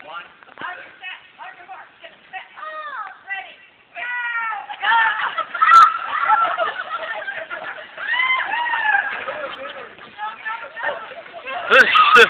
One. On your set. On your mark. Get set. Ready. Go!